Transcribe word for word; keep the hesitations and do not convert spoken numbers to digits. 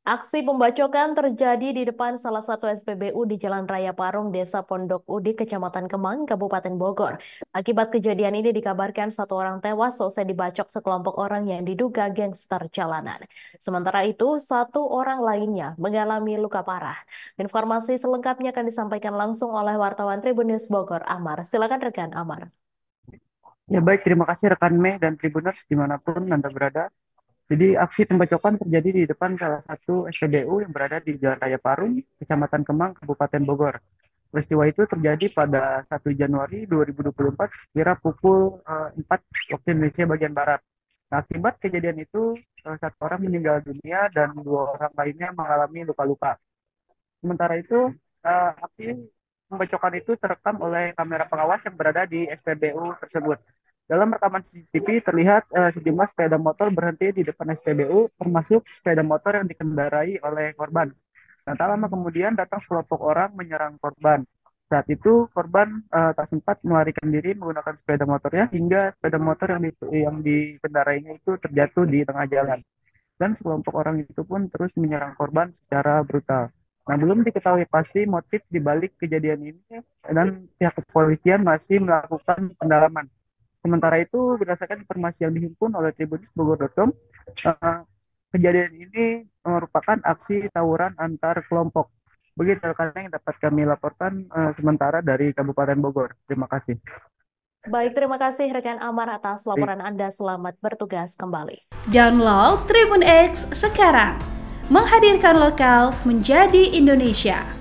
Aksi pembacokan terjadi di depan salah satu S P B U di Jalan Raya Parung, Desa Pondok Udik, Kecamatan Kemang, Kabupaten Bogor. Akibat kejadian ini dikabarkan satu orang tewas selesai dibacok sekelompok orang yang diduga gangster jalanan. Sementara itu, satu orang lainnya mengalami luka parah. Informasi selengkapnya akan disampaikan langsung oleh wartawan Tribun News Bogor, Amar. Silakan rekan Amar. Ya baik, terima kasih rekan Mei dan Tribuners dimanapun Anda berada. Jadi aksi pembacokan terjadi di depan salah satu S P B U yang berada di Jalan Raya Parung, Kecamatan Kemang, Kabupaten Bogor. Peristiwa itu terjadi pada satu Januari dua ribu dua puluh empat, kira pukul eh, empat waktu Indonesia bagian Barat. Nah, akibat kejadian itu, eh, satu orang meninggal dunia dan dua orang lainnya mengalami luka-luka. Sementara itu, eh, aksi pembacokan itu terekam oleh kamera pengawas yang berada di S P B U tersebut. Dalam rekaman C C T V terlihat eh, sejumlah sepeda motor berhenti di depan S P B U, termasuk sepeda motor yang dikendarai oleh korban. Nah, tak lama kemudian datang sekelompok orang menyerang korban. Saat itu korban eh, tak sempat melarikan diri menggunakan sepeda motornya hingga sepeda motor yang, di, yang dikendarainya itu terjatuh di tengah jalan. Dan sekelompok orang itu pun terus menyerang korban secara brutal. Nah, belum diketahui pasti motif di balik kejadian ini dan pihak kepolisian masih melakukan pendalaman. Sementara itu, berdasarkan informasi yang dihimpun oleh tribunis bogor titik com, eh, kejadian ini merupakan aksi tawuran antar kelompok. Begitu rekan yang dapat kami laporkan eh, sementara dari Kabupaten Bogor. Terima kasih. Baik, terima kasih rekan Amar atas Baik. laporan Anda. Selamat bertugas kembali. Download Tribun X sekarang, menghadirkan lokal menjadi Indonesia.